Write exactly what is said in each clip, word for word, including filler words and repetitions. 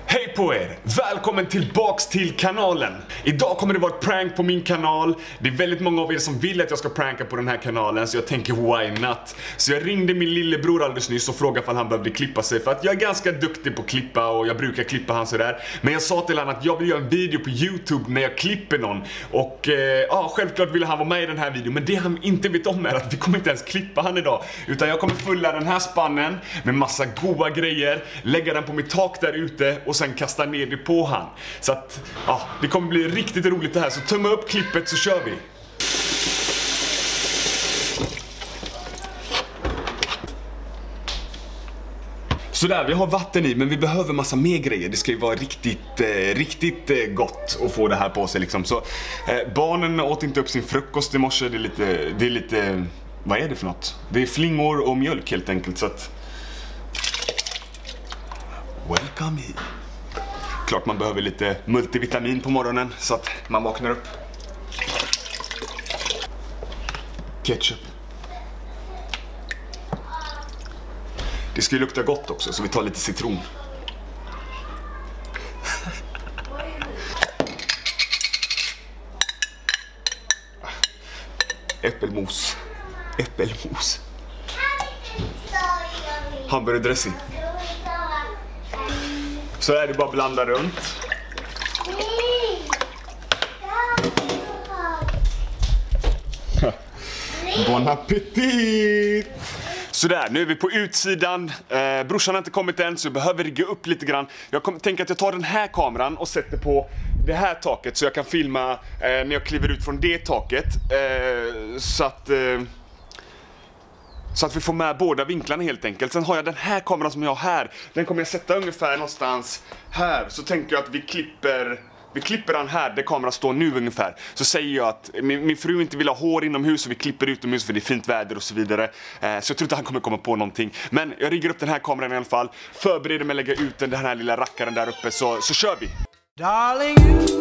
Hej på er! Välkommen tillbaks till kanalen! Idag kommer det vara ett prank på min kanal. Det är väldigt många av er som vill att jag ska pranka på den här kanalen, så jag tänker why not? Så jag ringde min lillebror alldeles nyss och frågade om han behövde klippa sig, för att jag är ganska duktig på att klippa och jag brukar klippa han sådär. Men jag sa till honom att jag vill göra en video på YouTube när jag klipper någon. Och eh, ja, självklart ville han vara med i den här videon, men det han inte vet om är att vi kommer inte ens klippa han idag. Utan jag kommer fylla den här spannen med massa goda grejer, lägga den på mitt tak där ute och sen kasta ner det på han. Så att, ja, det kommer bli riktigt roligt det här. Så tumma upp klippet så kör vi. Sådär, vi har vatten i, men vi behöver massa mer grejer. Det ska ju vara riktigt, eh, riktigt eh, gott att få det här på sig liksom. Så eh, barnen åt inte upp sin frukost i morse. Det är lite, det är lite, vad är det för något? Det är flingor och mjölk helt enkelt, så att welcome in. Klart man behöver lite multivitamin på morgonen så att man vaknar upp. Ketchup. Det ska ju lukta gott också, så vi tar lite citron. Äppelmos. Äppelmos. Hamburgerdressing. Så är det bara att blanda runt. Bon appetit! Sådär, nu är vi på utsidan. eh, Brorsan har inte kommit än, så jag behöver rigga upp lite grann. Jag kommer tänka att jag tar den här kameran och sätter på det här taket, så jag kan filma eh, när jag kliver ut från det taket. eh, Så att eh, Så att vi får med båda vinklarna helt enkelt. Sen har jag den här kameran som jag har här. Den kommer jag sätta ungefär någonstans här. Så tänker jag att vi klipper Vi klipper den här där kameran står nu ungefär. Så säger jag att min, min fru inte vill ha hår inomhus, och vi klipper utomhus för det är fint väder och så vidare. eh, Så jag tror inte han kommer komma på någonting. Men jag riggar upp den här kameran i alla fall. Förbereder mig att lägga ut den här lilla rackaren där uppe. Så, så kör vi! Darling,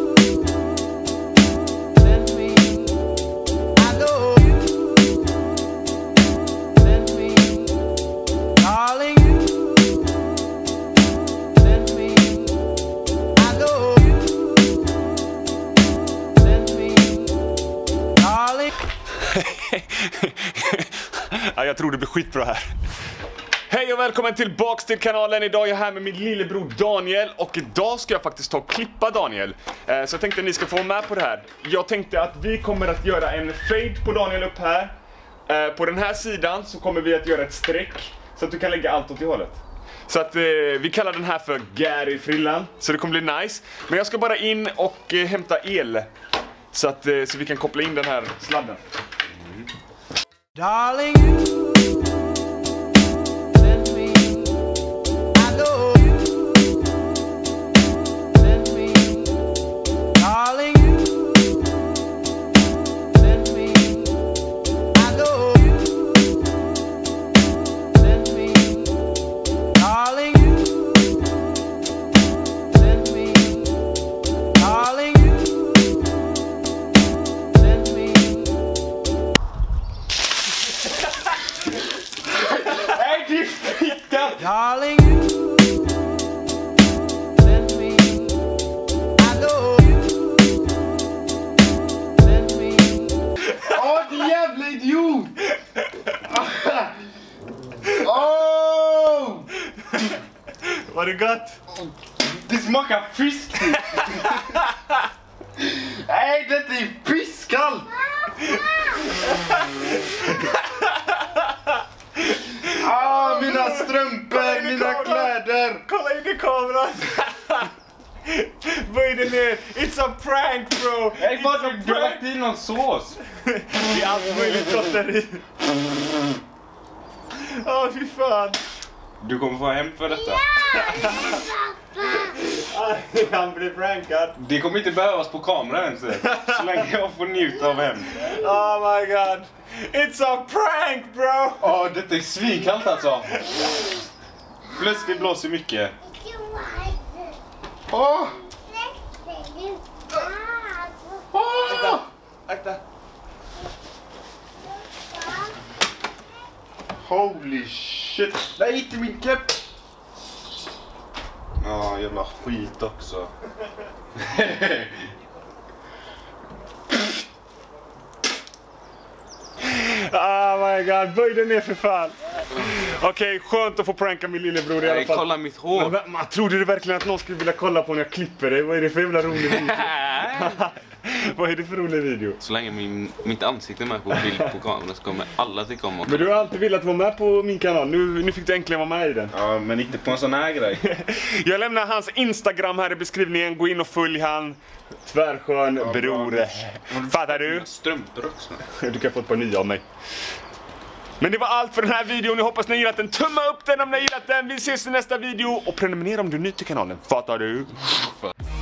ja, jag tror det blir skitbra här. Hej och välkommen tillbaks till kanalen. Idag är jag här med min lillebror Daniel. Och idag ska jag faktiskt ta och klippa Daniel. eh, Så jag tänkte att ni ska få med på det här. Jag tänkte att vi kommer att göra en fade på Daniel upp här. eh, På den här sidan så kommer vi att göra ett streck, så att du kan lägga allt åt i hållet. Så att eh, vi kallar den här för Gary-frillan. Så det kommer bli nice. Men jag ska bara in och eh, hämta el, så att eh, så vi kan koppla in den här sladden. mm. darling, darling, send me. I know you, send me. Åh, din jävla idiot! Åh! Var det gott? Det smakar fisk! Nej, detta är fiskkallt! Ah, mina strumpor, mina kläder! Kolla in i kameran! Böj dig ner! It's a prank, bro! Nej, vad har du lagt i någon sås? Det är allt möjligt gott där i. Åh, fy fan! Du kommer få hem för detta. Han blir prankad. Det kommer inte behövas på kameran ens, så länge jag får njuta av hem. Oh my god! It's a prank, bro! Åh, oh, detta är svinkallt alltså. Plus det blåser mycket. Åh! Åh! Akta! Holy shit. Nej, inte min kepp. Ja, jävla skit också. Oh my god, böj dig ner för fan. Okej, okay, skönt att få pranka min lillebror i alla fall. Kolla mitt hår. Men, man, trodde du verkligen att någon skulle vilja kolla på när jag klipper dig? Vad är det för jävla rolig video? Vad är det för rolig video? Så länge min, mitt ansikte är med på bild på kameran så kommer alla tycka om att... Men du har alltid velat vara med på min kanal. Nu, nu fick du äntligen vara med i den. Ja, men inte på en sån här grej. Jag lämnar hans Instagram här i beskrivningen. Gå in och följ han. Tvärskön ja, bror. Fattar du? Strumpor också. Du kan få ett par nya av mig. Men det var allt för den här videon. Jag hoppas ni har gillat den. Tumma upp den om ni har gillat den. Vi ses i nästa video. Och prenumerera om du är ny till kanalen. Fattar du?